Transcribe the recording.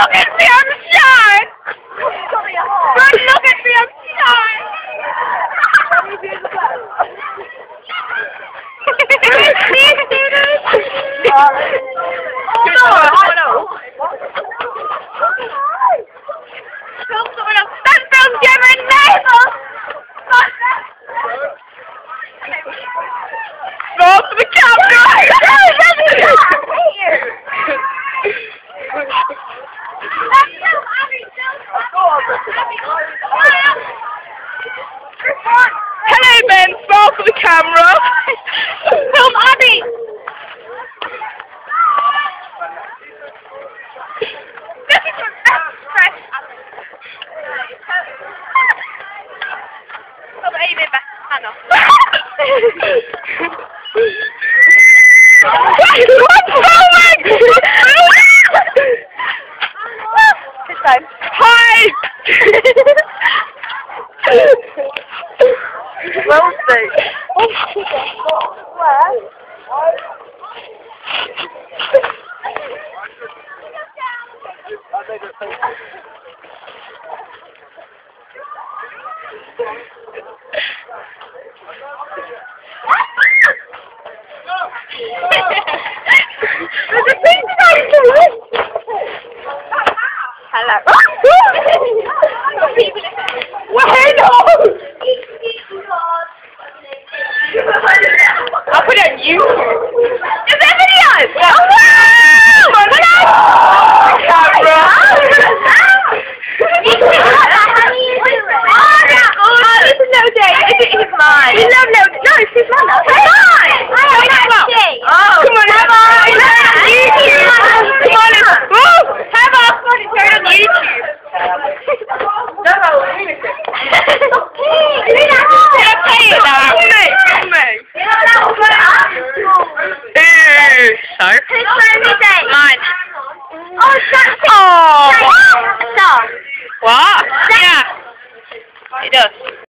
look at me, I'm shy! Don't look at me, I'm shy! That film's getting nasal! Roll to the camera! Hello Ben, smile for the camera. Film Abby. This is fresh. Oh, but Amy, Hannah. What's filming? This time. Hi. Well said. Where? Hello. I'll put it on YouTube. Is there videos? Yeah. Oh wow! Camera. This is no day. It's mine. You love no. No, it's his mine. It's mine. Come on, have on. YouTube. Come on, have on. Turn on YouTube. No, Mine. Oh, stop. Oh. Stop. What? Yeah. It does.